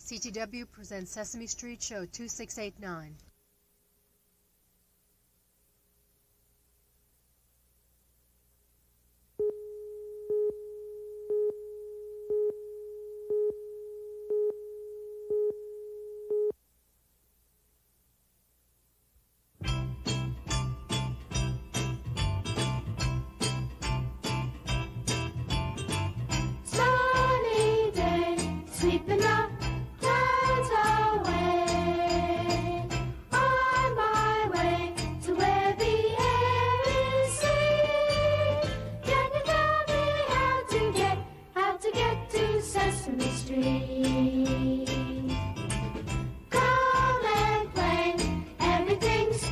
CTW presents Sesame Street Show 2689. Sesame Street. Come and play, everything's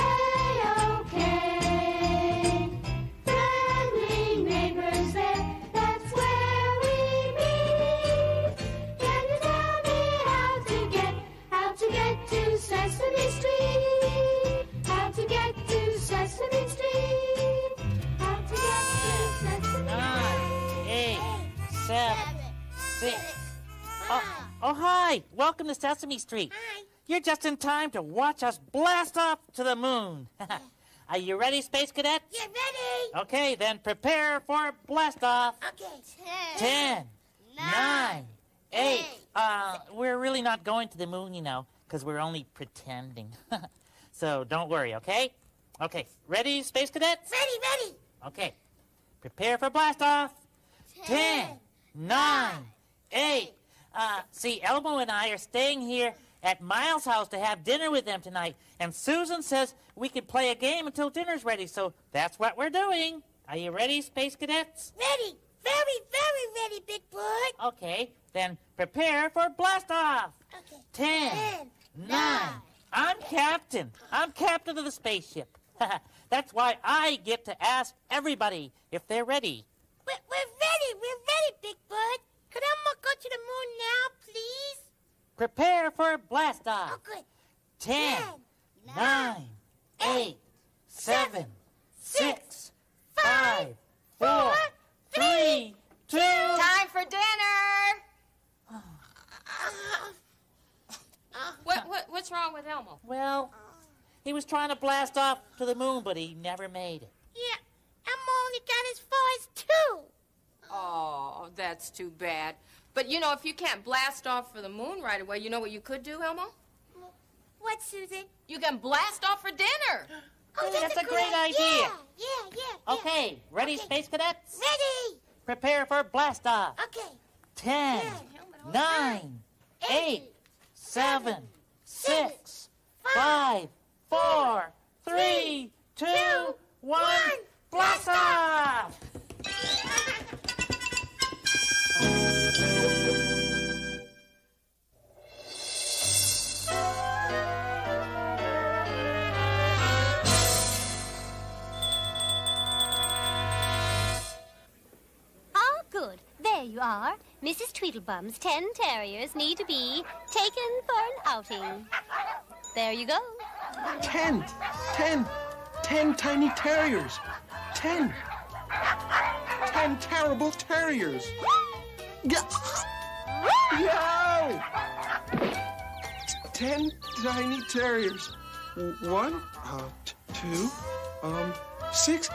A-OK. Friendly neighbors there, that's where we meet. Can you tell me how to get to Sesame Street? How to get to Sesame Street? How to get to Sesame Street? 9, 8, 7, 6. Oh, hi. Welcome to Sesame Street. Hi. You're just in time to watch us blast off to the moon. Are you ready, Space Cadets? Yeah, ready. Okay, then prepare for blast off. Okay. 10, 9, 8. We're really not going to the moon, you know, because we're only pretending. So don't worry, okay? Okay, ready, Space Cadets? Ready. Okay, prepare for blast off. 10, 9, 8. See, Elmo and I are staying here at Miles' house to have dinner with them tonight. And Susan says we can play a game until dinner's ready, so that's what we're doing. Are you ready, Space Cadets? Ready. Very ready, Big Bird. Okay, then prepare for blast off. Okay. 10, 9. I'm captain. I'm captain of the spaceship. That's why I get to ask everybody if they're ready. We're ready, Big Bird. Could Elmo go to the moon now, please? Prepare for blast off. Oh, good. 10, 9, 8, 7, 6, 5, 4, 3, 2. Time for dinner! What's wrong with Elmo? Well, he was trying to blast off to the moon, but he never made it. Yeah, Elmo only got as far as 2. Oh, that's too bad. But, you know, if you can't blast off for the moon right away, you know what you could do, Elmo? What, Susan? You can blast off for dinner. Oh, That's a great idea. Yeah. Okay, ready, Okay. Space Cadets? Ready. Prepare for blast off. Okay. 10, 9, 8, 7, 6, 5, 4, 3, 2, 1. Blast off! Good. There you are. Mrs. Tweedlebum's 10 terriers need to be taken for an outing. There you go. 10 tiny terriers. 10 terrible terriers. Yo! 10 tiny terriers. 1, 2, 6.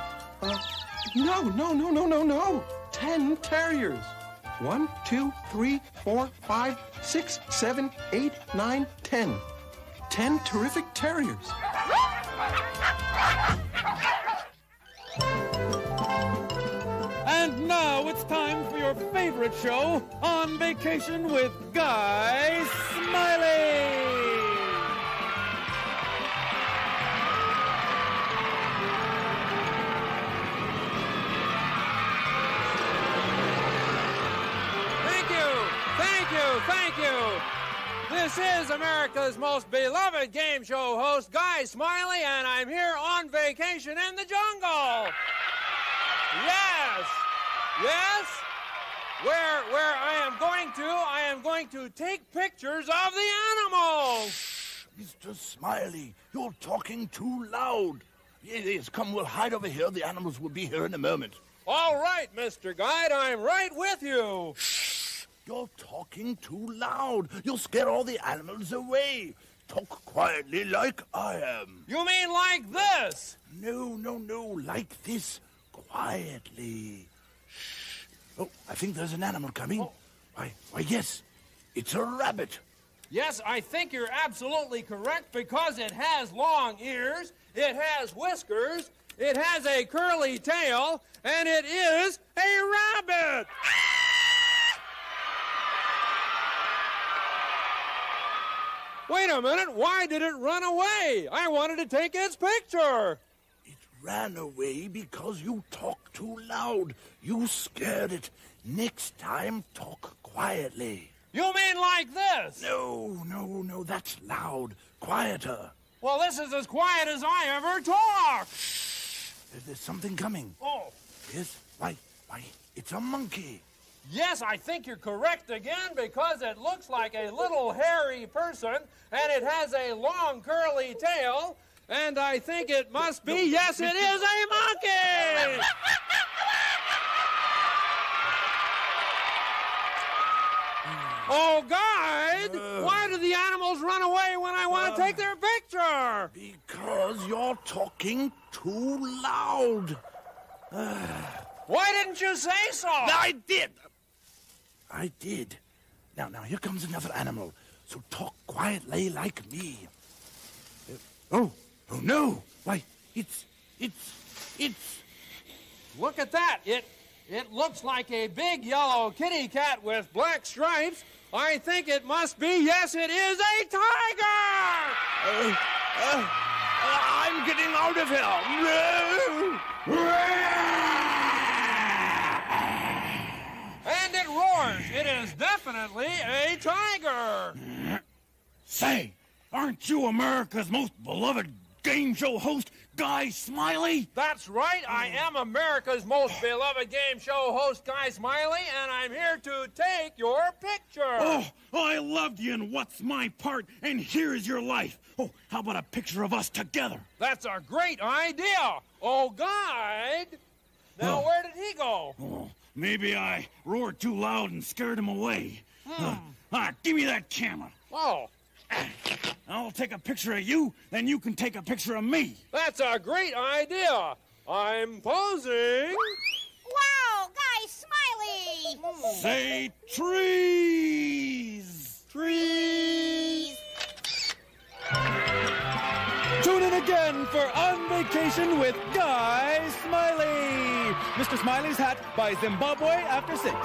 No. 10 terriers. 1, 2, 3, 4, 5, 6, 7, 8, 9, 10. 10 terrific terriers. And now it's time for your favorite show, On Vacation with Guy Smiley. Thank you. This is America's most beloved game show host, Guy Smiley, and I'm here on vacation in the jungle. Yes. Where I am going to take pictures of the animals. Mr. Smiley, you're talking too loud. Yes, come, we'll hide over here. The animals will be here in a moment. All right, Mr. Guide, I'm right with you. You're talking too loud. You'll scare all the animals away. Talk quietly like I am. You mean like this? No, like this. Quietly. Shh. Oh, I think there's an animal coming. Oh. Why, yes. It's a rabbit. Yes, I think you're absolutely correct because it has long ears, it has whiskers, it has a curly tail, and it is a rabbit! Wait a minute, why did it run away? I wanted to take its picture. It ran away because you talk too loud. You scared it. Next time, talk quietly. You mean like this? No, that's loud. Quieter. Well, this is as quiet as I ever talk. There's something coming. Oh. Yes? Why, it's a monkey. Yes, I think you're correct again because it looks like a little hairy person and it has a long curly tail and I think it must be, yes, it is a monkey! Oh, guide! Why do the animals run away when I want to take their picture? Because you're talking too loud. Why didn't you say so? I did. Now, here comes another animal. So talk quietly like me. Oh no! Why, it's... Look at that. It looks like a big yellow kitty cat with black stripes. I think it must be, yes, it is a tiger! I'm getting out of here! And it roars. It is definitely a tiger. Say, aren't you America's most beloved game show host, Guy Smiley? That's right. I am America's most beloved game show host, Guy Smiley, and I'm here to take your picture. Oh, I loved you in What's My Part, and here's your life. Oh, how about a picture of us together? That's a great idea. Oh, guide. Now, where did he go? Oh, maybe I roared too loud and scared him away. Give me that camera. Oh. I'll take a picture of you, then you can take a picture of me. That's a great idea. I'm posing. Wow, Guy Smiley! Say trees! Trees! Tune in again for On Vacation with Guy Smiley. Mr. Smiley's Hat by Zimbabwe after 6.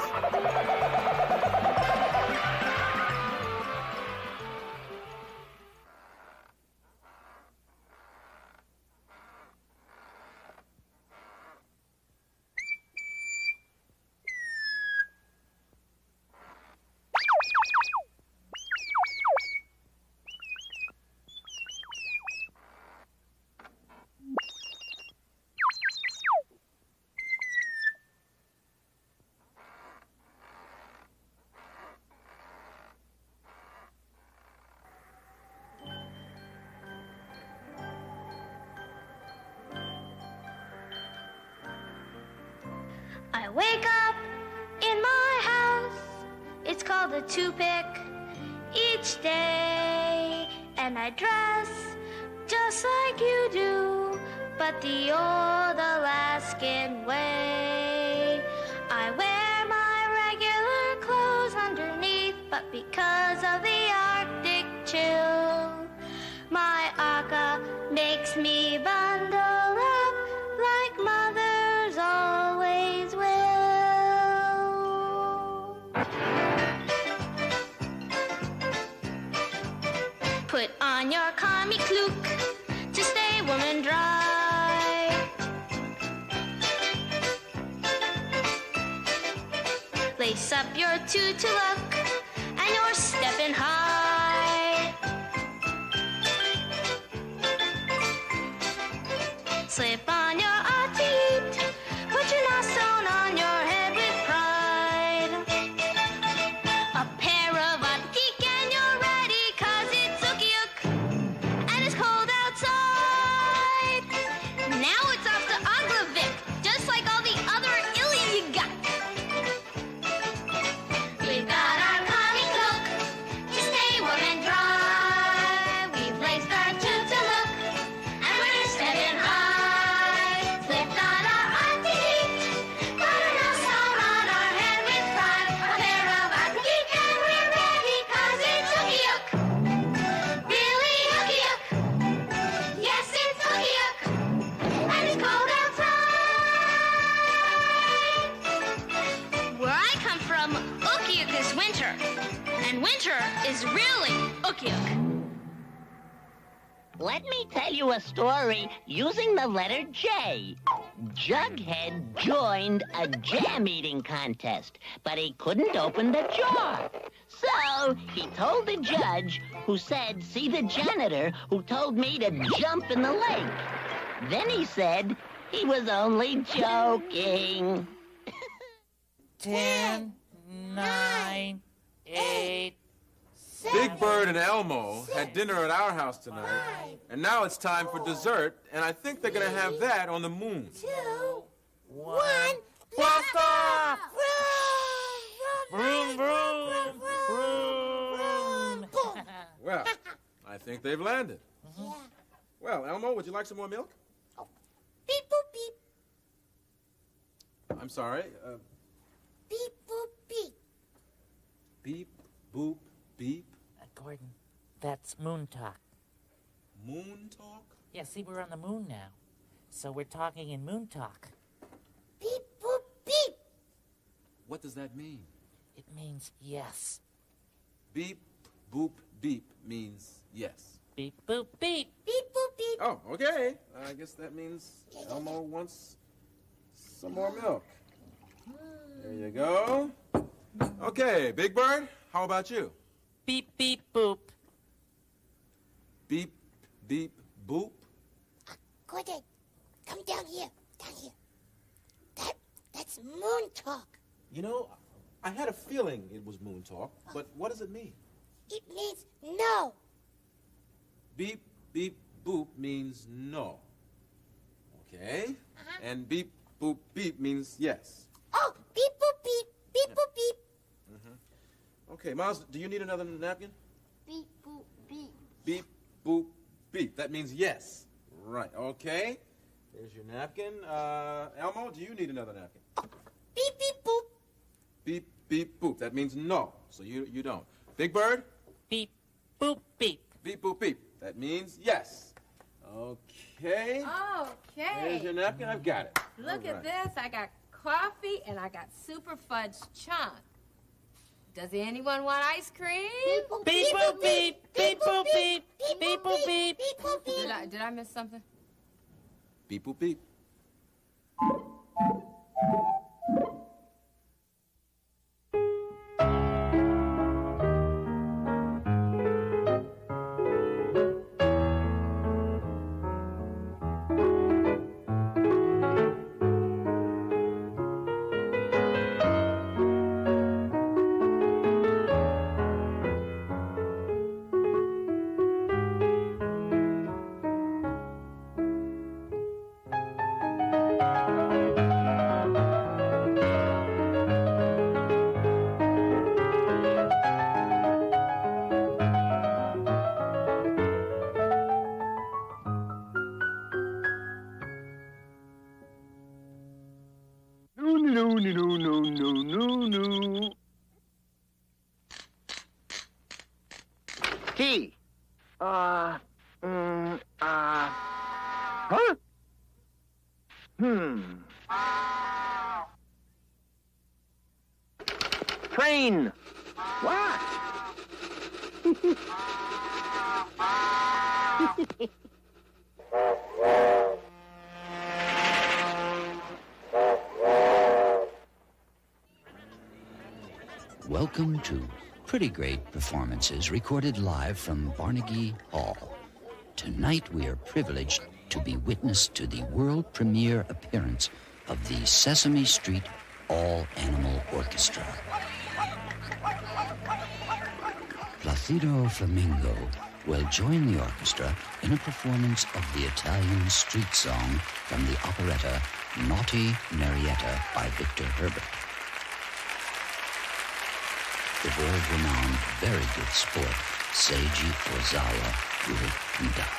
I wake up in my house, it's called a two-pick each day, and I dress just like you do, but the old Alaskan way. I wear my regular clothes underneath, but because of the Arctic chill, my aka makes me bundle up like mothers always will. Put on your commie cloak to stay warm and dry. Lace up your tutu look and you're stepping high. Slip on your attit, put your nastone on your head with pride. A pair of attik and you're ready, 'cause it's ukiuk and it's cold outside. Now it's off to Aglavik, just like all the other illy you got. We got winter is really ooky-ook. Let me tell you a story using the letter J. Jughead joined a jam eating contest, but he couldn't open the jar. So he told the judge, who said, see the janitor, who told me to jump in the lake. Then he said he was only joking. 10, 9, 8, Big Bird and Elmo had dinner at our house tonight, and now it's time for dessert, and I think they're gonna have that on the moon. 2, 1, blast off! vroom, Vroom, vroom, vroom. Well, I think they've landed. Yeah. Well, Elmo, would you like some more milk? Beep, boop, beep. I'm sorry. Beep, boop, beep. Beep, boop, beep. Gordon, that's moon talk. Moon talk? Yeah, see, we're on the moon now. So we're talking in moon talk. Beep, boop, beep. What does that mean? It means yes. Beep, boop, beep means yes. Beep, boop, beep. Beep, boop, beep. Oh, okay. I guess that means Elmo wants some more milk. There you go. Okay, Big Bird, how about you? Beep, beep, boop. Beep, beep, boop. Gordon, come down here. Down here. That's moon talk. You know, I had a feeling it was moon talk, but what does it mean? It means no. Beep, beep, boop means no. Okay? And beep, boop, beep means yes. Oh, beep, boop, beep. Beep, boop, beep. Okay, Miles, do you need another napkin? Beep, boop, beep. Beep, boop, beep. That means yes. Right, okay. There's your napkin. Elmo, do you need another napkin? Beep, beep, boop. Beep, beep, boop. That means no. So you don't. Big Bird? Beep, boop, beep. Beep, boop, beep. That means yes. Okay. Okay. There's your napkin. I've got it. Look All at right. this. I got coffee and I got super fudge chunk. Does anyone want ice cream? Beep, boop, beep. Beep, boop, beep. Beep, boop, beep. Beep, boop, beep. Did I miss something? Beep, boop, beep. Key. Huh? Train. What? Welcome to Pretty Great Performances recorded live from Barnegie Hall. Tonight we are privileged to be witness to the world premiere appearance of the Sesame Street All-Animal Orchestra. Placido Flamingo will join the orchestra in a performance of the Italian street song from the operetta Naughty Marietta by Victor Herbert. The world-renowned, very good sport, Seiji Ozawa, will conduct.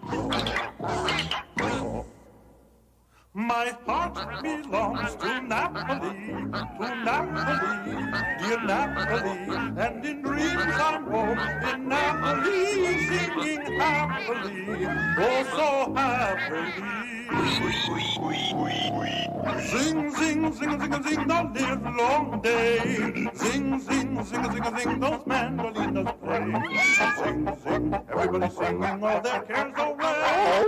My heart belongs to Napoli. Napoli, to Napoli, dear Napoli, and in dreams I'm home in Napoli, singing happily, oh so happily. Sing, sing, sing, sing, sing the live long day. Sing, sing, sing, sing, sing those mandolinas play. Sing, sing, everybody singing all their cares away.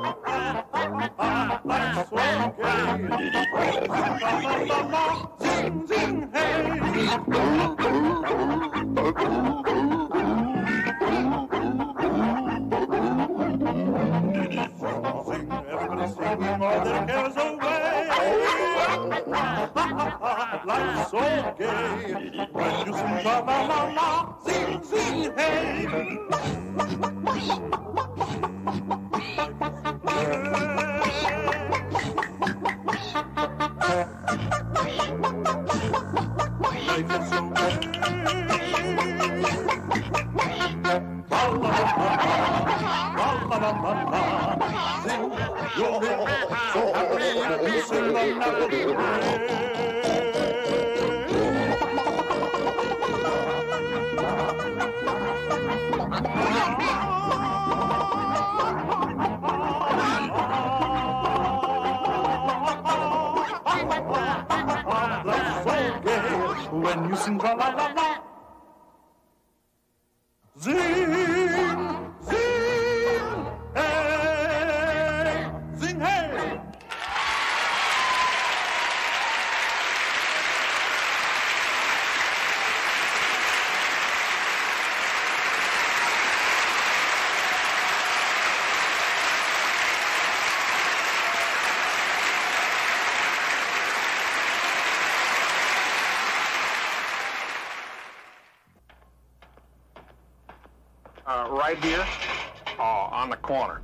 Life's so gay. Sing, sing, everybody singing all their cares away. Life's so gay. When you sing la la la la, sing, sing, hey. Life is so gay. La la la la la la. Sing, you'll live so happy. You sing the Napoli way. When you sing la la la la, zing, zing, hey, zing, hey. Right here? Oh, on the corner.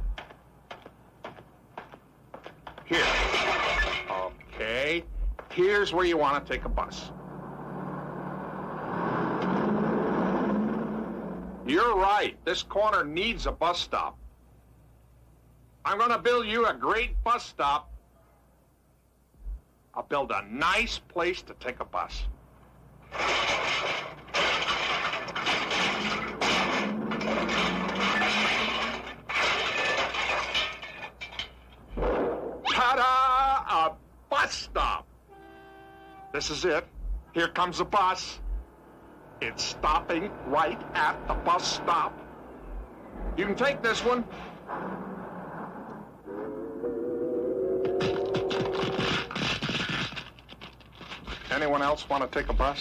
Here. Okay. Here's where you want to take a bus. You're right. This corner needs a bus stop. I'm going to build you a great bus stop. I'll build a nice place to take a bus. Ta-da! A bus stop. This is it. Here comes the bus. It's stopping right at the bus stop. You can take this one. Anyone else want to take a bus?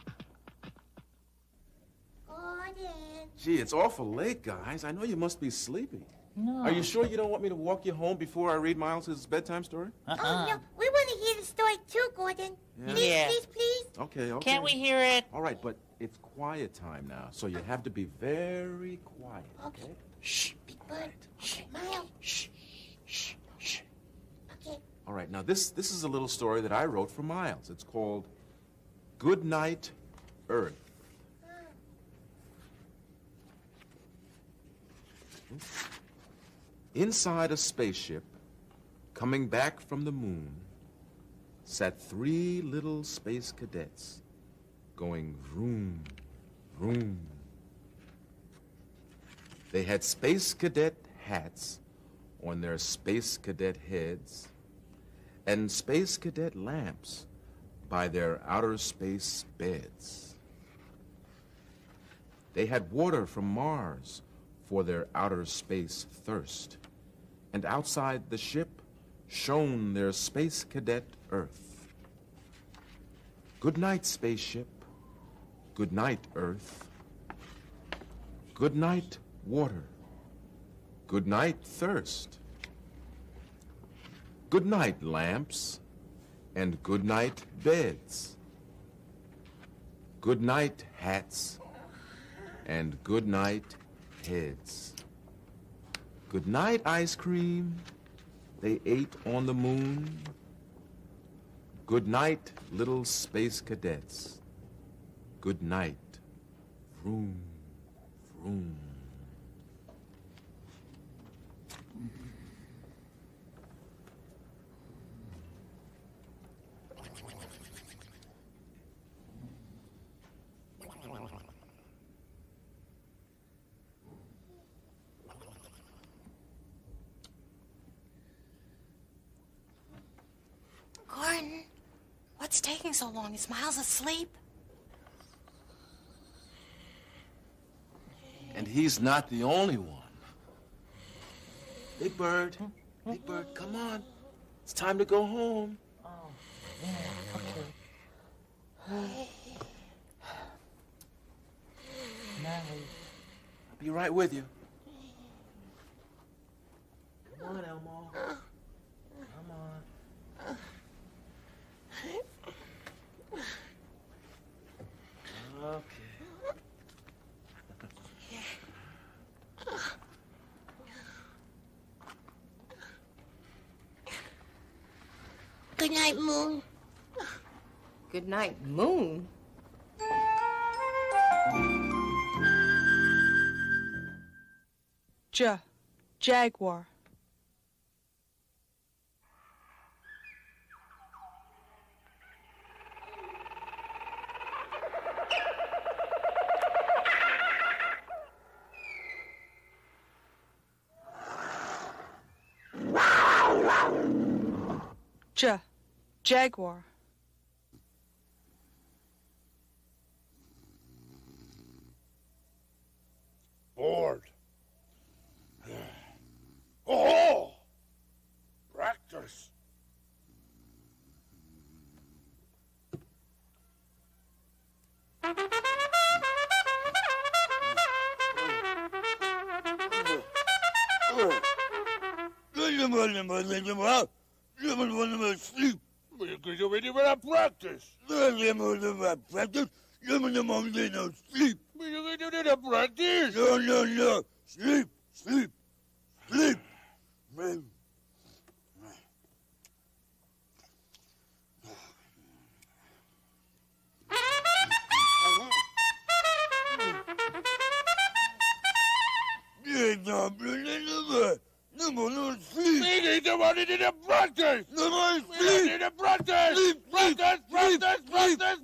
Gee, it's awful late, guys. I know you must be sleepy. No. Are you sure you don't want me to walk you home before I read Miles' bedtime story? Oh, no. We want to hear the story too, Gordon. Yeah. Please, Yeah. please, please. Okay, okay. Can't we hear it? All right, but it's quiet time now, so you have to be very quiet, okay? Shh, Big Bird. Shh, Miles. Shh, shh, shh. Okay. All right, now this is a little story that I wrote for Miles. It's called Good Night, Earth. Inside a spaceship, coming back from the moon, sat 3 little space cadets going vroom, vroom. They had space cadet hats on their space cadet heads and space cadet lamps by their outer space beds. They had water from Mars for their outer space thirst, and outside the ship shone their space cadet Earth. Good night, spaceship. Good night, Earth. Good night, water. Good night, thirst. Good night, lamps, and good night, beds. Good night, hats, and good night, heads. Good night, ice cream. They ate on the moon. Good night, little space cadets. Good night. Vroom, vroom. What's taking so long? Is Miles asleep? And he's not the only one. Big Bird, come on. It's time to go home. Oh, yeah, okay. Smiley. I'll be right with you. Come on, Elmo. Come on. Okay. Good night, Moon. Good night, Moon. Jaguar. Jaguar. Bored. Oh! Practice. Sleep. Because you already went to practice. Practice? No sleep. You did a practice. No. Sleep. No sleep. They need the money to practice. No more sleep. They need to practice. Practice.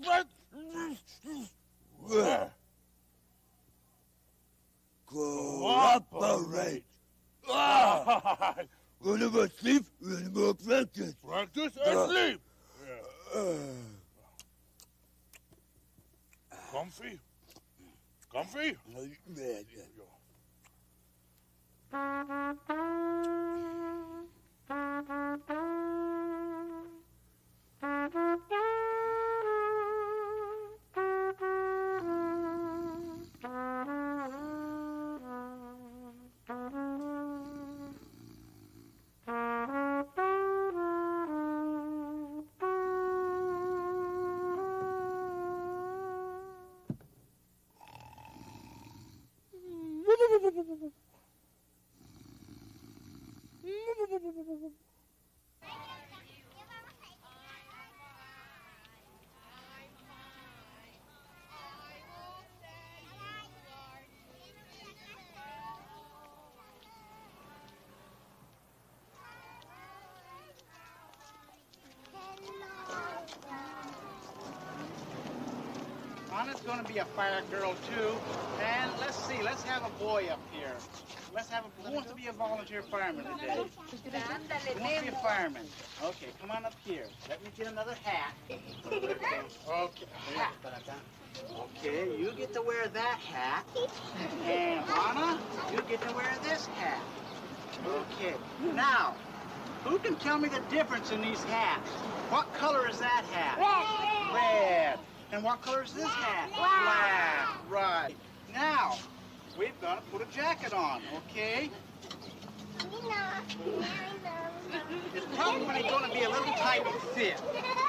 Cooperate. We're never sleep. We're never practice. Practice and sleep. Comfy? Yeah. Anna's going to be a fire girl, too. And let's see, let's have a boy up here. Who wants to be a volunteer fireman today? Who wants to be a fireman? Okay, come on up here. Let me get another hat. Okay, hat. Okay, you get to wear that hat. And Anna, you get to wear this hat. Okay, now, who can tell me the difference in these hats? What color is that hat? Red. And what color is this hat? Black. Right. Now, we've got to put a jacket on, okay? It's probably going to be a little tight fit.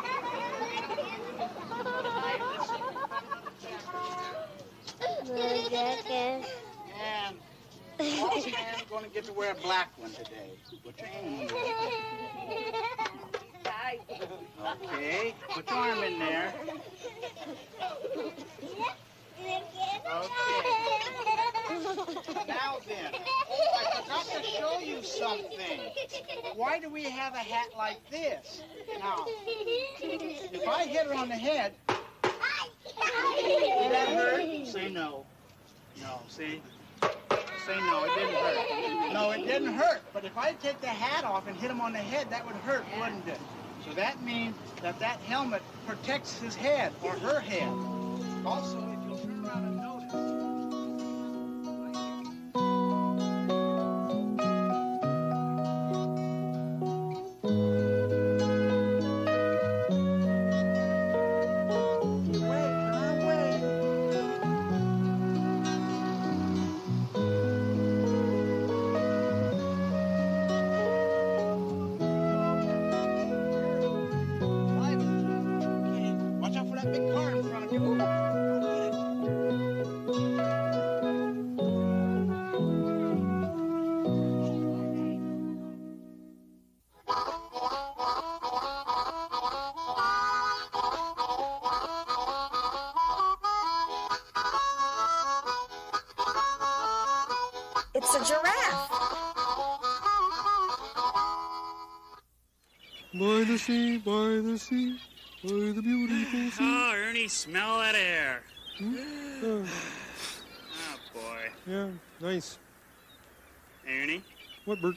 And boss man's going to get to wear a black one today. Put your hand in there. Okay, put your arm in there. Okay. Now then, I forgot to show you something. Why do we have a hat like this? Now, if I hit her on the head, did that hurt? Say no. No, see? Say no, it didn't hurt. No, it didn't hurt. But if I take the hat off and hit him on the head, that would hurt, wouldn't it? So that means that that helmet protects his head or her head. Also, if you'll turn around and notice. Watch out for that big car in front of you. It's a giraffe. By the sea, by the sea, by the beautiful sea. Oh, Ernie, smell that air. Oh, Oh, boy. yeah, nice. Ernie? What, Bert?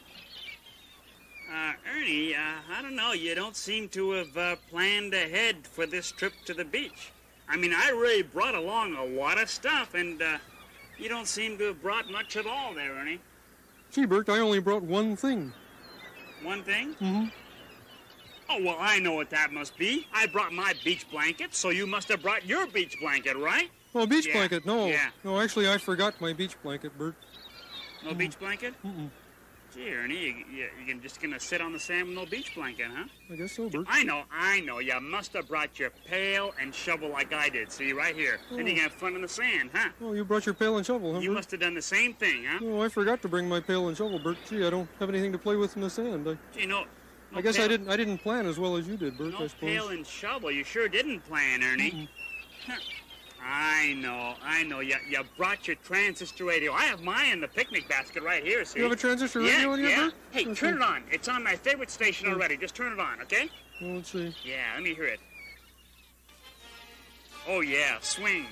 Ernie, I don't know. You don't seem to have planned ahead for this trip to the beach. I mean, I really brought along a lot of stuff, and you don't seem to have brought much at all there, Ernie. Gee, Bert, I only brought one thing. One thing? Mm-hmm. Oh, well, I know what that must be. I brought my beach blanket, so you must have brought your beach blanket, right? Oh, beach Yeah, blanket? No. yeah. No, actually, I forgot my beach blanket, Bert. No beach blanket? Mm-mm. Gee, Ernie, you're just gonna sit on the sand with no beach blanket, huh? I guess so, Bert. I know. You must have brought your pail and shovel like I did. See, right here. Then you can have fun in the sand, huh? Oh, you brought your pail and shovel, huh, You Bert? must have done the same thing, huh? Oh, I forgot to bring my pail and shovel, Bert. Gee, I don't have anything to play with in the sand. Gee, no I guess pail, I didn't plan as well as you did, Bert, No I suppose. pail and shovel. You sure didn't plan, Ernie. Huh. I know. You brought your transistor radio. I have mine in the picnic basket right here, see? You have a transistor radio in here, Yeah. Bert? Hey, Okay. turn it on. It's on my favorite station already. Just turn it on, okay? Well, let's see. Yeah, let me hear it. Oh, yeah, swing.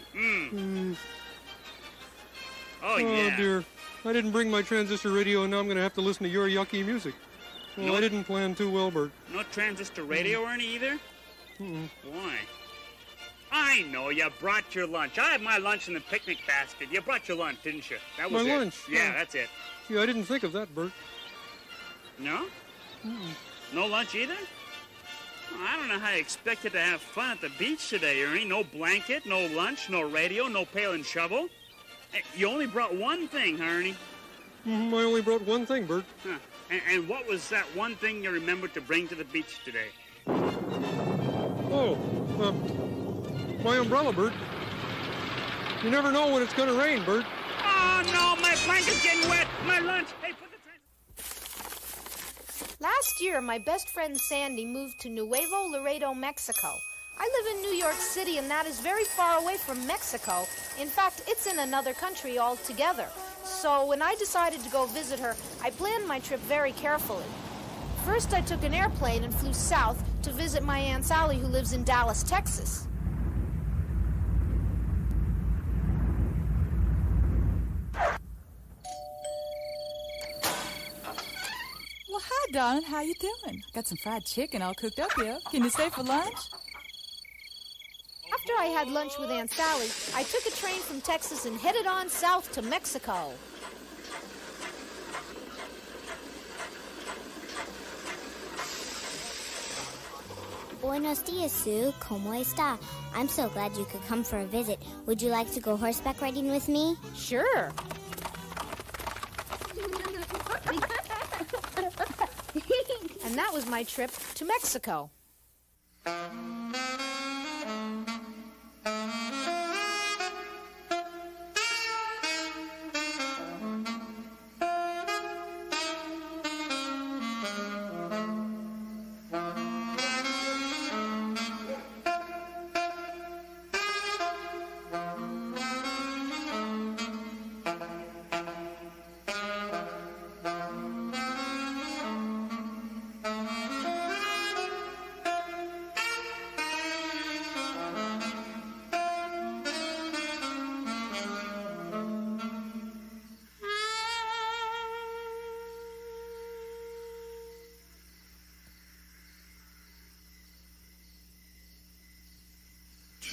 Oh, yeah. Dear. I didn't bring my transistor radio, and now I'm going to have to listen to your yucky music. Well, No- I didn't plan too well, Bert. No transistor radio, Ernie, either? Mm-mm. Why? I know, you brought your lunch. I have my lunch in the picnic basket. You brought your lunch, didn't you? That was My it. lunch? Yeah, Oh. that's it. Gee, I didn't think of that, Bert. No? Mm-mm. No lunch either? Well, I don't know how you expected to have fun at the beach today, Ernie. No blanket, no lunch, no radio, no pail and shovel. Hey, you only brought one thing, huh, Ernie? I only brought one thing, Bert. Huh. And what was that one thing you remembered to bring to the beach today? Oh, my umbrella, Bert. You never know when it's going to rain, Bert. Oh, no, my blanket's getting wet. My lunch. Hey, put the Last year, my best friend Sandy moved to Nuevo Laredo, Mexico. I live in New York City, and that is very far away from Mexico. In fact, it's in another country altogether. So when I decided to go visit her, I planned my trip very carefully. First, I took an airplane and flew south to visit my Aunt Sally, who lives in Dallas, Texas. Well, hi, darling. How you doing? Got some fried chicken all cooked up here. Can you stay for lunch? After I had lunch with Aunt Sally, I took a train from Texas and headed on south to Mexico. Buenos dias, Sue. ¿Cómo está? I'm so glad you could come for a visit. Would you like to go horseback riding with me? Sure. And that was my trip to Mexico.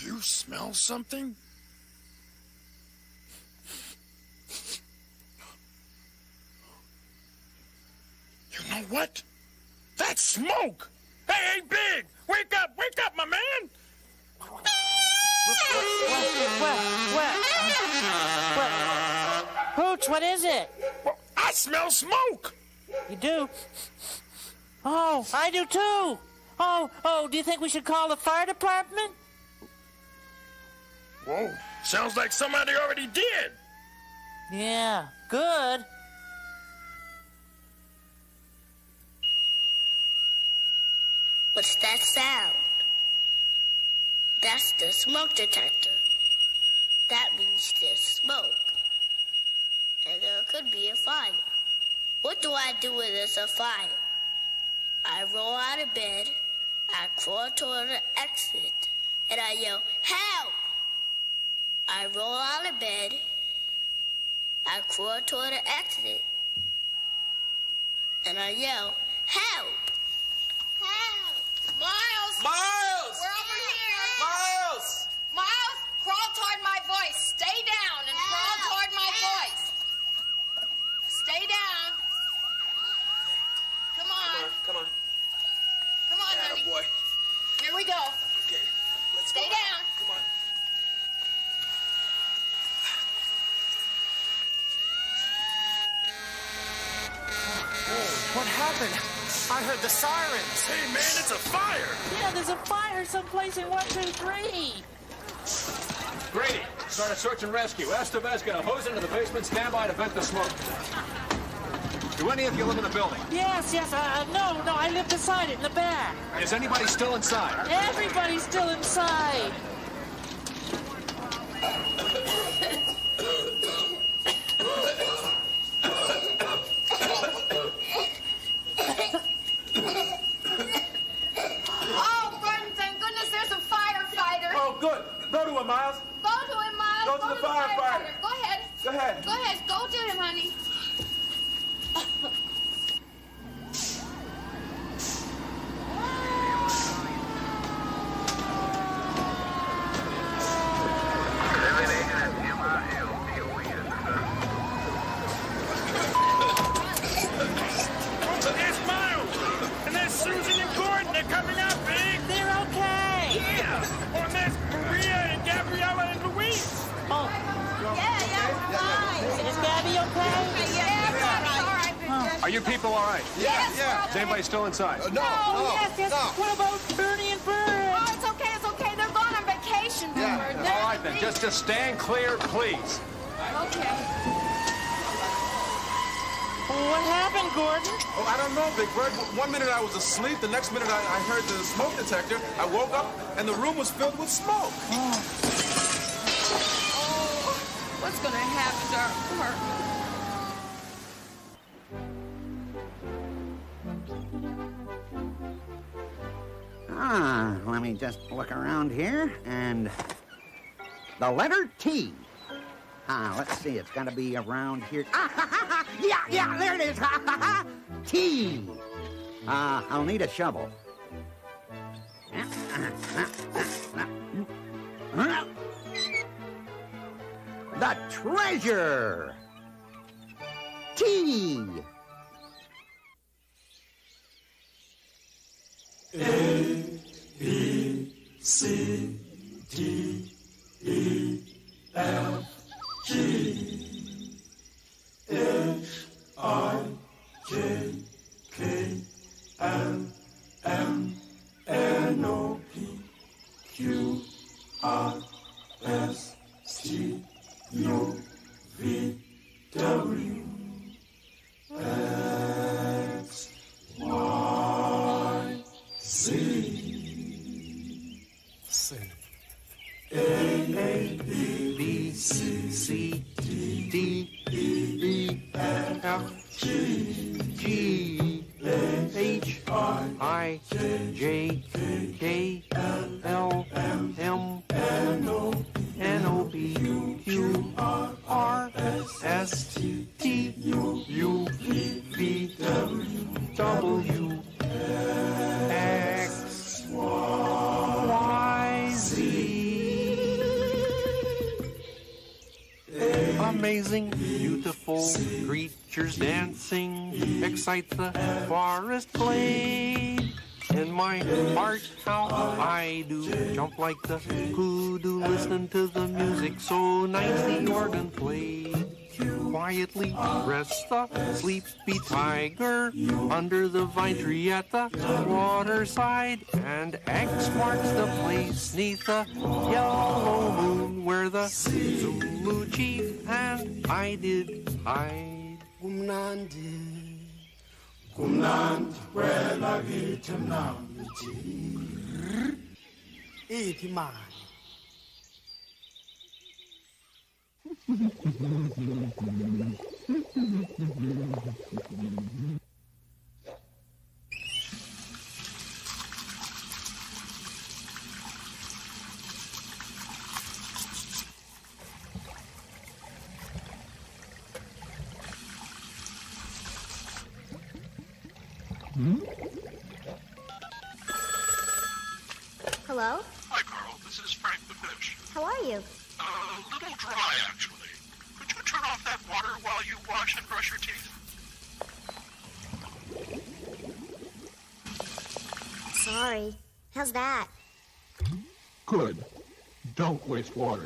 you smell something? You know what? That's smoke! Hey, Big! Wake up, my man! Hooch, what is it? Well, I smell smoke! You do? Oh, I do too! Oh, do you think we should call the fire department? Whoa, sounds like somebody already did! Yeah, good. What's that sound? That's the smoke detector. That means there's smoke. And there could be a fire. What do I do when there's a fire? I roll out of bed, I crawl toward the exit, and I yell, help! I roll out of bed, I crawl toward the exit, and I yell, help! Help! Miles! Miles! We're over here! Miles! Miles, crawl toward my voice. Stay down and crawl toward my voice. Stay down. Come on. Come on. Come on, honey. Boy. Here we go. Okay, let's Stay go. down. Come on. What happened? I heard the sirens. Hey, man, it's a fire! Yeah, there's a fire someplace in 123. Grady, start a search and rescue. Estevez, get a hose into the basement. Stand by to vent the smoke. Do any of you live in the building? Yes, no, I live beside it in the back. Is anybody still inside? Everybody's still inside. Oh, Gordon, thank goodness there's a firefighter. Oh, good. Go to him, Miles. Go to him, Miles. Go to the firefighter. Go ahead. Go ahead. Go ahead. Go to him, honey. There's Miles! And there's Susan and Gordon. They're coming up, Big! They're okay! Yeah! Oh, and there's Maria and Gabriella and Louise! Oh. Yeah, fine. Is Gabby okay? Yeah, Gabby's all right. Are you people all right? Yes, Yeah. Is anybody still inside? No. Yes. What about Bernie and Bird? Oh, it's okay. They're going on vacation, Bird. All right, then. Just stand clear, please. Okay. What happened, Gordon? Oh, I don't know, Big Bird. 1 minute I was asleep, the next minute I heard the smoke detector. I woke up, and the room was filled with smoke. Oh, what's going to happen to our poor? Let me just look around here, and the letter T. Let's see, it's got to be around here. Yeah, there it is. T. I'll need a shovel. The treasure. T. A, B, C, D, E, F, G, H, I, J, K, L, M, N, O, P, Q, R, S, T, U, V, W, X, Y, Z. A, B, C, D, E, F, G, H, I, J, K, L, M, N, O, P, Q, R, S, T, U, V, W, X, Y, Z. amazing, beautiful creatures dancing excite the forest glade. In my heart, how I do jump like the hoodoo, listen to the music so nice the organ played. Quietly rests the sleepy tiger under the vine tree at the waterside, and X marks the place neath the yellow moon where the Zulu chief and I did hide. Kumnandi, kumnandi, wela kithi mnandi. Iphi manje? Hello? Hi, Carl. This is Frank the Fish. How are you? A little dry, actually. Could you turn off that water while you wash and brush your teeth? Sorry. How's that? Good. Don't waste water.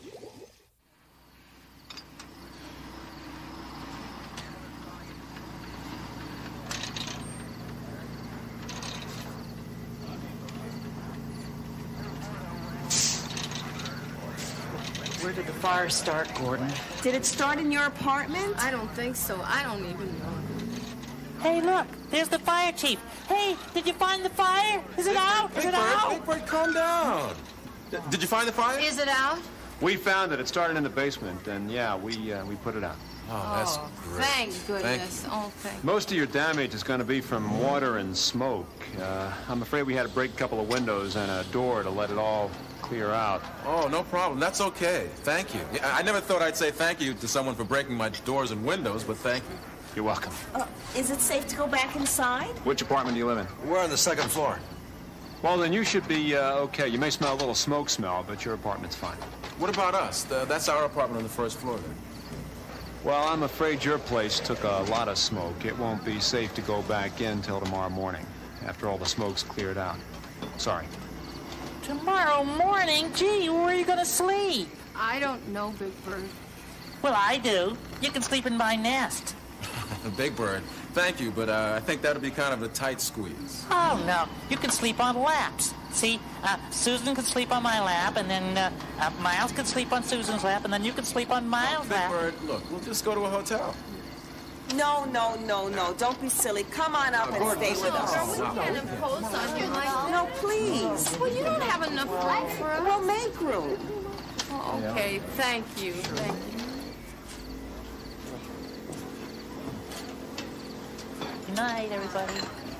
Where did the fire start, Gordon? Did it start in your apartment? I don't think so. I don't even know. Hey, look, there's the fire chief. Hey, did you find the fire? Is it out? Is it out? Big Bird, calm down. Did you find the fire? Is it out? We found it. It started in the basement, and yeah, we put it out. Oh, that's great. Thank goodness. Thank. Most of your damage is going to be from water and smoke. I'm afraid we had to break a couple of windows and a door to let it all clear out. Oh, no problem. That's okay. Thank you. I never thought I'd say thank you to someone for breaking my doors and windows, but thank you. You're welcome. Is it safe to go back inside? Which apartment do you live in? We're on the second floor. Well, then you should be okay. You may smell a little smoke smell, but your apartment's fine. What about us? That's our apartment on the first floor, then. Well, I'm afraid your place took a lot of smoke. It won't be safe to go back in till tomorrow morning, after all the smoke's cleared out. Sorry. Tomorrow morning? Gee, where are you going to sleep? I don't know, Big Bird. Well, I do. You can sleep in my nest. Big Bird, thank you, but I think that'll be kind of a tight squeeze. Oh, no. You can sleep on laps. See, Susan can sleep on my lap, and then Miles can sleep on Susan's lap, and then you can sleep on Miles' lap. Big Bird, look, we'll just go to a hotel. No. Don't be silly. Come on up and stay with us. We can't impose on you like that. No, please. Well, you don't have enough room for us. We'll make room. Oh, okay, thank you. Thank you. Good night, everybody.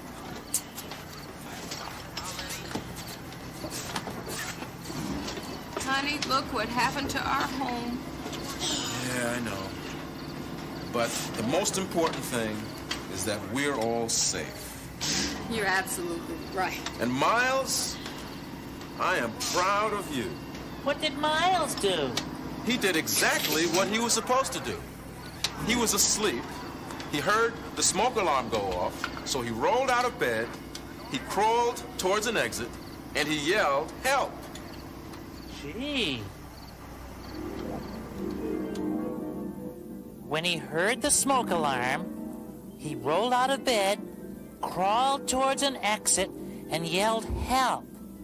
Honey, look what happened to our home. Yeah, I know. But the most important thing is that we're all safe. You're absolutely right. And Miles, I am proud of you. What did Miles do? He did exactly what he was supposed to do. He was asleep. He heard the smoke alarm go off, so he rolled out of bed, he crawled towards an exit, and he yelled, "Help!" Gee. When he heard the smoke alarm, he rolled out of bed, crawled towards an exit, and yelled, "Help!"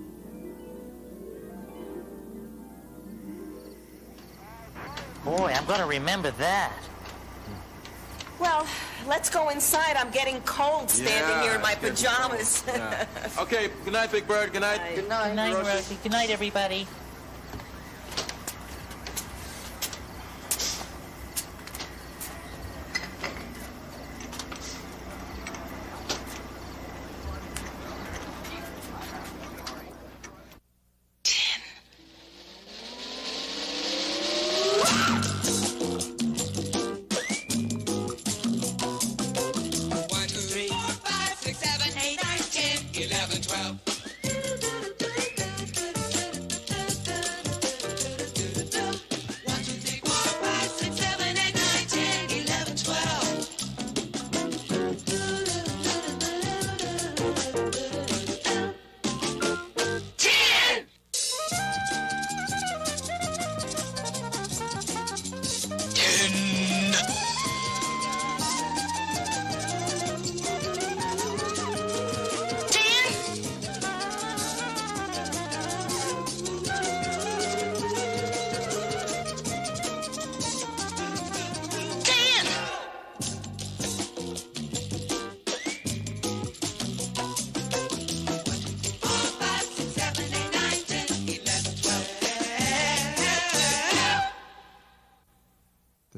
Boy, I'm going to remember that. Well, let's go inside. I'm getting cold standing here in my pajamas. Yeah. Okay, good night, Big Bird. Good night. Good night. Good night, Rosie. Good night, everybody.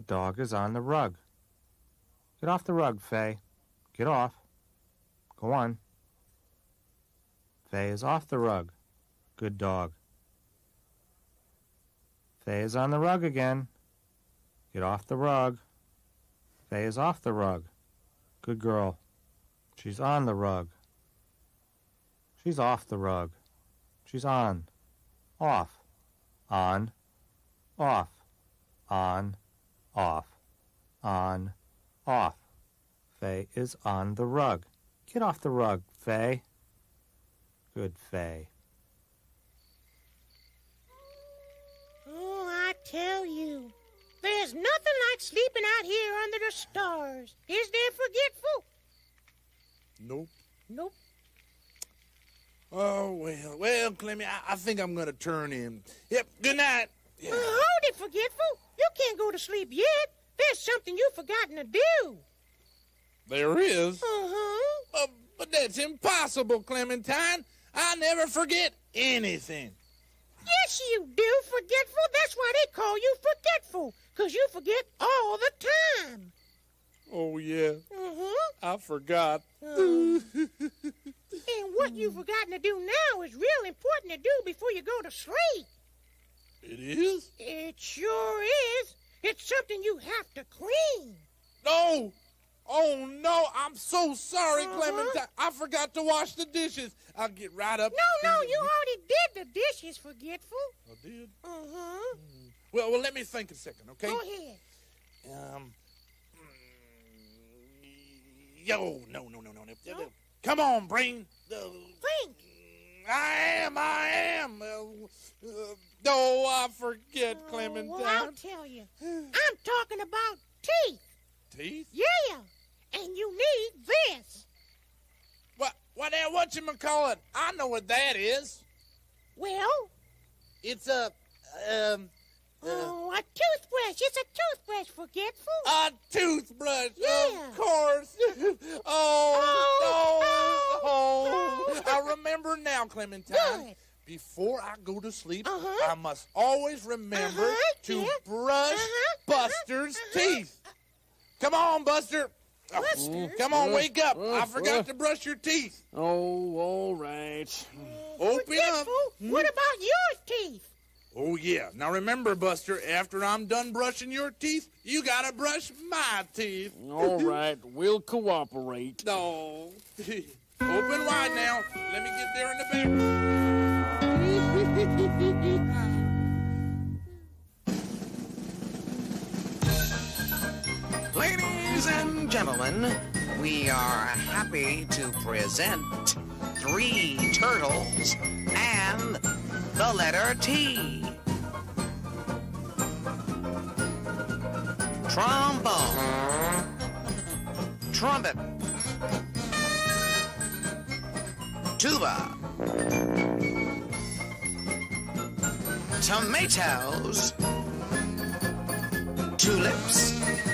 dog is on the rug. Get off the rug, Faye. Get off. Go on. Faye is off the rug. Good dog. Faye is on the rug again. Get off the rug. Faye is off the rug. Good girl. She's on the rug. She's off the rug. She's on. Off. On. Off. On. Off. On. Off. Faye is on the rug. Get off the rug, Faye. Good Faye. Oh, I tell you, there's nothing like sleeping out here under the stars. Is there, Forgetful? Nope. Nope. Oh, well, Clemmy, I think I'm going to turn in. Yep, good night. Yeah. Hold it, Forgetful. You can't go to sleep yet. There's something you've forgotten to do. There is? Uh-huh. But that's impossible, Clementine. I never forget anything. Yes, you do, Forgetful. That's why they call you Forgetful, 'cause you forget all the time. Oh, yeah. Uh-huh. I forgot. And what you've forgotten to do now is real important to do before you go to sleep. It is? It sure is. It's something you have to clean. No! Oh, no, I'm so sorry, Clementine. I forgot to wash the dishes. I'll get right up. No, you already did the dishes, Forgetful. I did? Uh-huh. Well, let me think a second, okay? Go ahead. No. Come on, Brain. Think. I am. No, I forget, Clementine. Well, I'll tell you. I'm talking about teeth. Teeth? Yeah. And you need this. Whatchamacallit? I know what that is. Well? It's a toothbrush. It's a toothbrush, Forgetful. A toothbrush, yeah. Of course. I remember now, Clementine. Good. Before I go to sleep, I must always remember to brush Buster's teeth. Come on, Buster. Buster? Come on, wake up. I forgot to brush your teeth. Oh, all right. Open up. What about your teeth? Oh, yeah. Now remember, Buster, after I'm done brushing your teeth, you gotta brush my teeth. All right, we'll cooperate. No. Open wide now. Let me get there in the back. Ladies and gentlemen, we are happy to present 3 turtles and the letter T. Trombone, trumpet, tuba, tomatoes, tulips,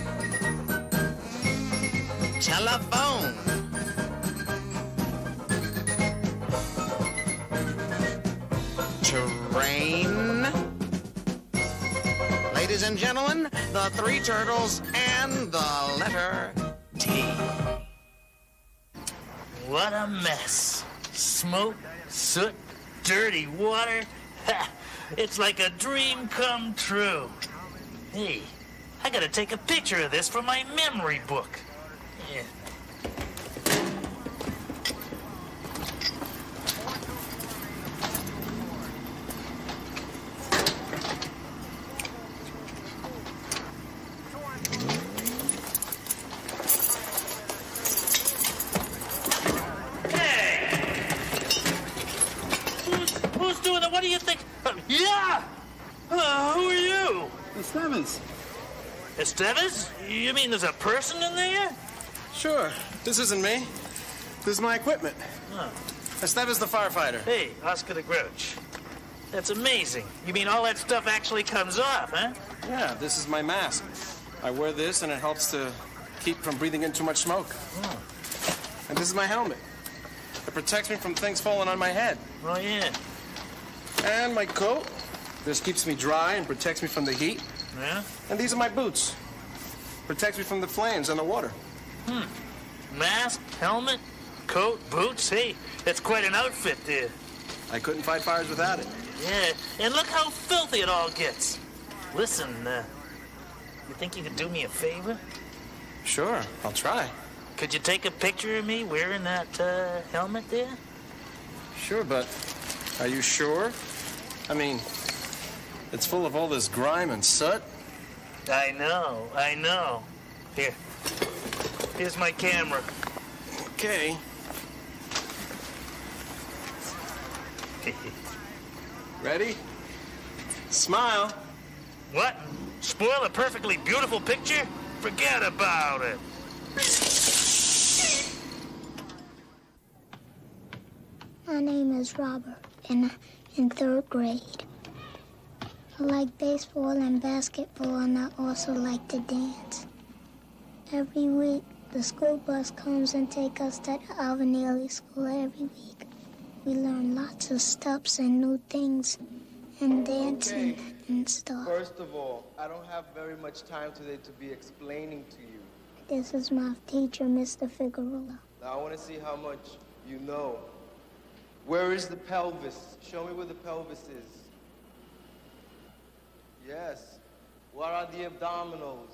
telephone, train. Ladies and gentlemen, the 3 turtles and the letter T. What a mess. Smoke, soot, dirty water. Ha! It's like a dream come true. Hey, I gotta take a picture of this for my memory book. Yeah. Who's doing it? What do you think? Yeah! Who are you? Estevez. Estevez? You mean there's a person in there? Sure. This isn't me. This is my equipment. Huh. Estevez the firefighter. Hey, Oscar the Grouch. That's amazing. You mean all that stuff actually comes off, huh? Yeah, this is my mask. I wear this and it helps to keep from breathing in too much smoke. Oh. And this is my helmet. It protects me from things falling on my head. Oh, yeah. And my coat. This keeps me dry and protects me from the heat. Yeah? And these are my boots. Protects me from the flames and the water. Mask, helmet, coat, boots. Hey, that's quite an outfit there. I couldn't fight fires without it. Yeah, and look how filthy it all gets. Listen, you think you could do me a favor? Sure, I'll try. Could you take a picture of me wearing that helmet there? Sure, but are you sure? I mean, it's full of all this grime and soot. I know. Here's my camera. Okay. Ready? Smile. What? Spoil a perfectly beautiful picture? Forget about it. My name is Robert, and I'm in 3rd grade. I like baseball and basketball, and I also like to dance. Every week, the school bus comes and takes us to the Alvin Ailey School every week. We learn lots of steps and new things and dancing and stuff. First of all, I don't have very much time today to be explaining to you. This is my teacher, Mr. Figueroa. Now, I want to see how much you know. Where is the pelvis? Show me where the pelvis is. Yes. What are the abdominals?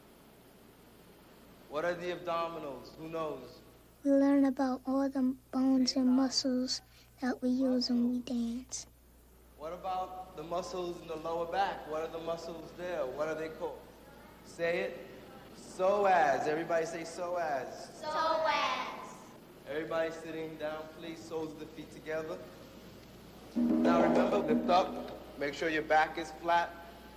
What are the abdominals? Who knows? We learn about all the bones and muscles that we use when we dance. What about the muscles in the lower back? What are the muscles there? What are they called? Say it. Psoas. Everybody say psoas. Psoas. Everybody sitting down, please. Soles of the feet together. Now remember, lift up. Make sure your back is flat.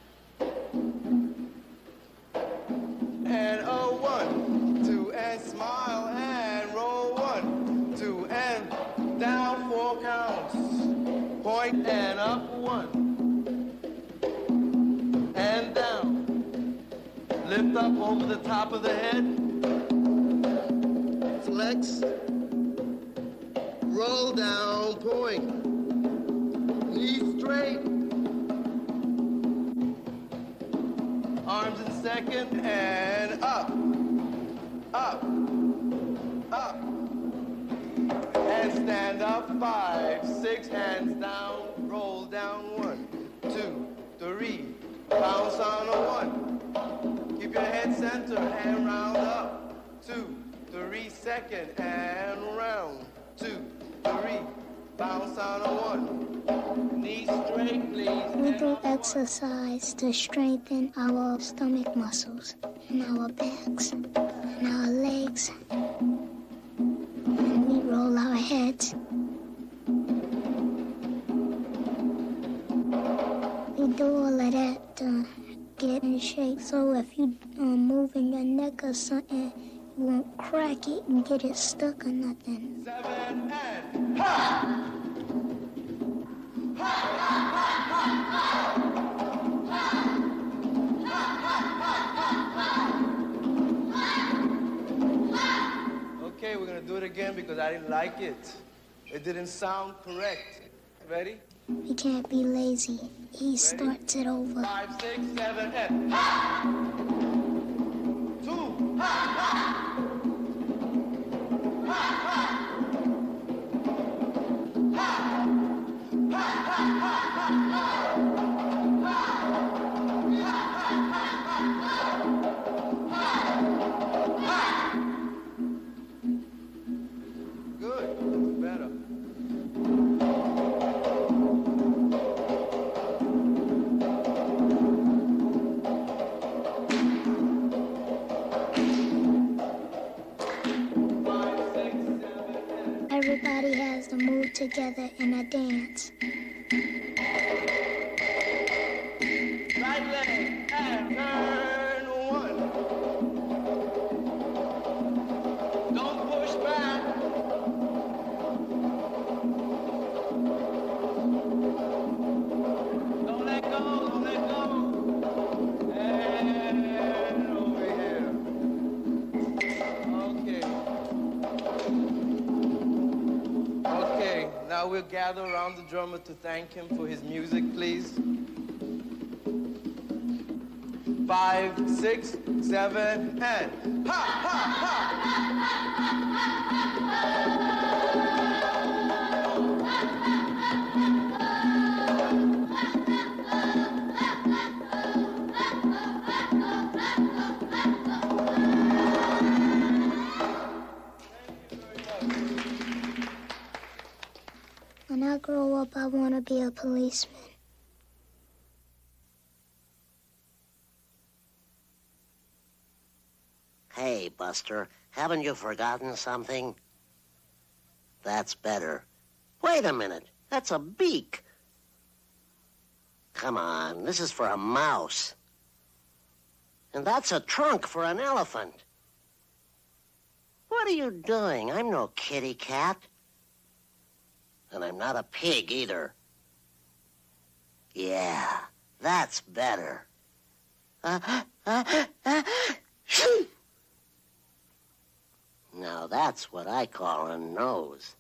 And 1, 2, and smile, and roll 1, 2, and down 4 counts. Point and up 1, and down. Lift up over the top of the head. Flex. Roll down, point. Knees straight. Arms in second, and up, up, up. And stand up, 5, 6, hands down, roll down, 1, 2, 3, bounce on a 1. Keep your head center and round up, 2, 3, second, and round, 2, 3, bounce on a 1. Knees straight, please. We do exercise to strengthen our stomach muscles and our backs and our legs. And we roll our heads. We do all of that to get in shape. So if you moving your neck or something, you won't crack it and get it stuck or nothing. 7 and ha! Okay, we're gonna do it again because I didn't like it. It didn't sound correct. Ready? We can't be lazy. He starts it over. 5, 6, 7, and ha! 2, ha, ha! Ha, ha! Good. That's better. Everybody has to move together in a dance. Right leg and turn 1. Don't push back. Don't let go, don't let go. And over here. Okay. Okay, now we'll gather around the drummer to thank him for his music, please. 5, 6, 7, and ha, ha, When I grow up, I want to be a policeman. Hey, Buster, haven't you forgotten something? That's better. Wait a minute. That's a beak. Come on, this is for a mouse. And that's a trunk for an elephant. What are you doing? I'm no kitty cat. And I'm not a pig either. Yeah, that's better. Now that's what I call a nose.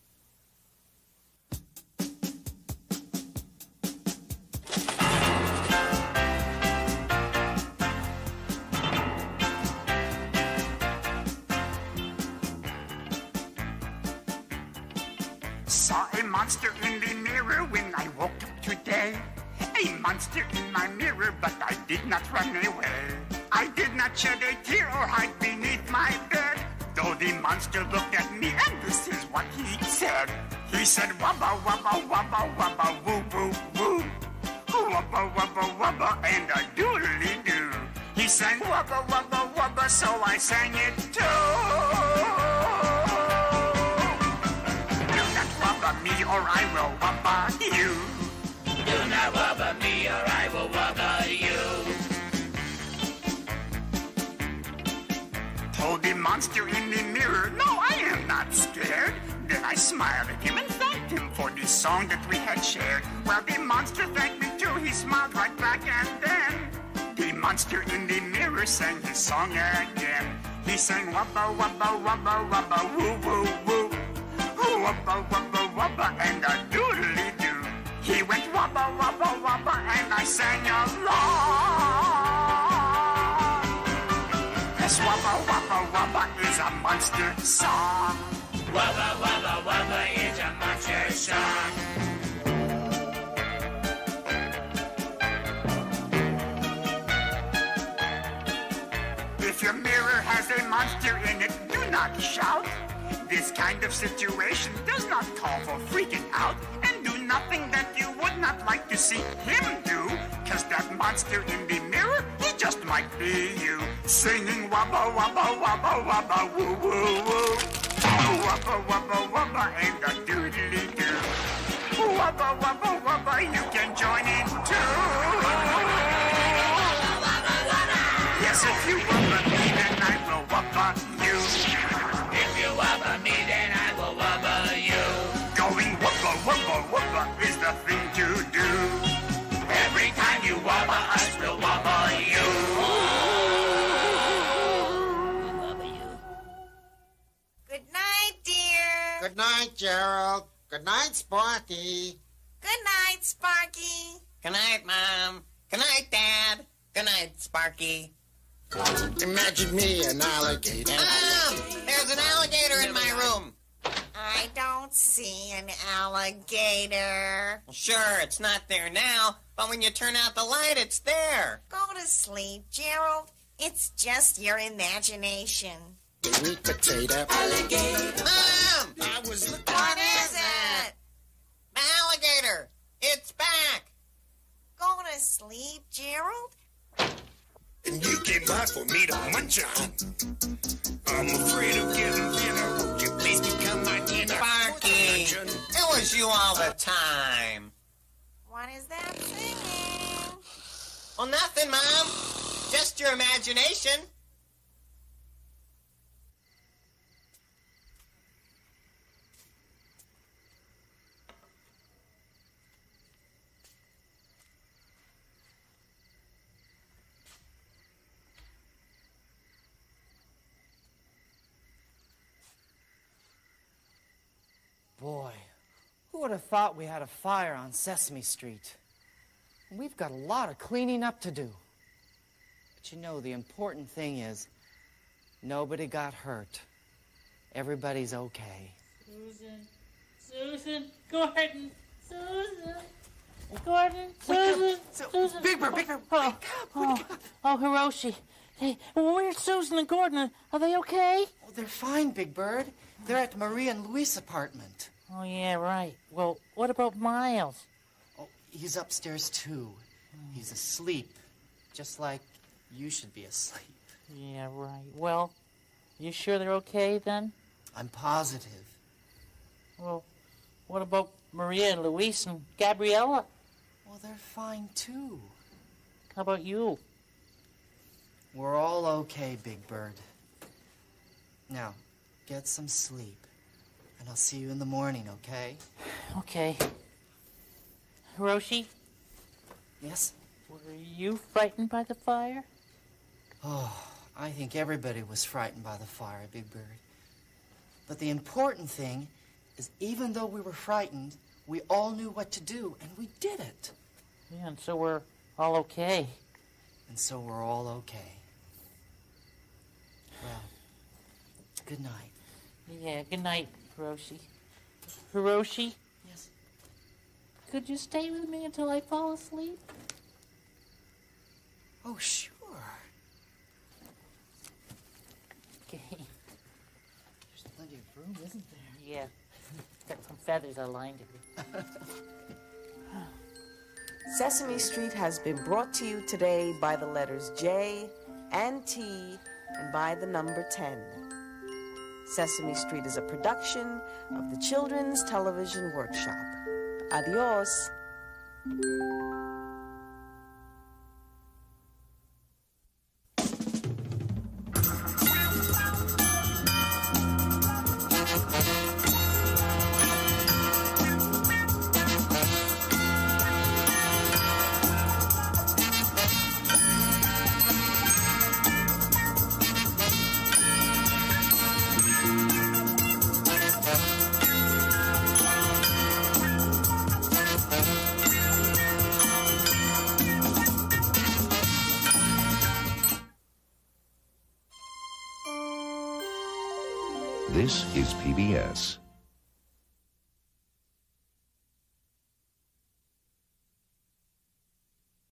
Saw a monster in the mirror when I woke up today. A monster in my mirror, but I did not run away. I did not shed a tear or hide beneath my bed. Though the monster looked at me, and this is what he said. He said, wubba, wubba, wubba, wubba, woo, woo, woo. Wubba, wubba, wubba, and a doodly-doo. He sang wubba, wubba, wubba, so I sang it too. Do not wubba me or I will wubba you. Do not wubba me or I will wubba you. Told the monster in the mirror, no, I am not scared. Then I smiled at him and thanked him for the song that we had shared. Well, the monster thanked me too, he smiled right back, and then the monster in the mirror sang his song again. He sang wubba, wubba, wubba, wubba, woo, woo, woo. Wubba, wubba, wubba, and a doodly-doo. He went wubba, wubba, wubba, and I sang along. This wubba, wubba, wubba is a monster song. Wubba, wubba, wubba is a monster song. If your mirror has a monster in it, do not shout. This kind of situation does not call for freaking out. And do nothing that you would not like to see him do. Cause that monster in the mirror, he just might be you. Singing wubba, wubba, wubba, wubba, woo, woo, woo. Wubba, wubba, wubba, and a doodly-doo. Wubba, wubba, wubba, you can join in too. Yes, if you wubba me, then I will wubba you. If you wubba me, then I will wubba you. Going wubba, wubba, wubba is the thing to do. Every time you wubba us, we'll wubba you. Good night, dear. Good night, Gerald. Good night, Sparky. Good night, Sparky. Good night, Mom. Good night, Dad. Good night, Sparky. Imagine me an alligator. There's an alligator in my room. I don't see an alligator. Sure, it's not there now, but when you turn out the light, it's there. Go to sleep, Gerald. It's just your imagination. Sweet potato. Alligator. Mom! I was looking. What is it? The alligator. It's back. Go to sleep, Gerald. And you came by for me to munch on. I'm afraid of getting thinner. Won't you please become my dinner? Sparky, it was you all the time. What is that singing? Well, nothing, Mom. Just your imagination. Boy, who would have thought we had a fire on Sesame Street? We've got a lot of cleaning up to do. But you know, the important thing is nobody got hurt. Everybody's okay. Susan, Gordon, Gordon, Susan. Big Bird, Oh, Hiroshi. Hey, where's Susan and Gordon? Are they okay? Oh, they're fine, Big Bird. They're at Maria and Luis' apartment. Oh, yeah, right. Well, what about Miles? Oh, he's upstairs, too. He's asleep, just like you should be asleep. Yeah, right. Well, you sure they're okay, then? I'm positive. Well, what about Maria and Luis and Gabriella? Well, they're fine, too. How about you? We're all okay, Big Bird. Now, get some sleep, and I'll see you in the morning, okay? Okay. Hiroshi? Yes? Were you frightened by the fire? Oh, I think everybody was frightened by the fire, Big Bird. But the important thing is even though we were frightened, we all knew what to do, and we did it. Yeah, and so we're all okay. And so we're all okay. Well, good night. Yeah, good night, Hiroshi. Hiroshi? Yes? Could you stay with me until I fall asleep? Oh, sure. Okay. There's plenty of room, isn't there? Yeah. Got some feathers I lined it with. Sesame Street has been brought to you today by the letters J and T and by the number 10. Sesame Street is a production of the Children's Television Workshop. Adios. This is PBS.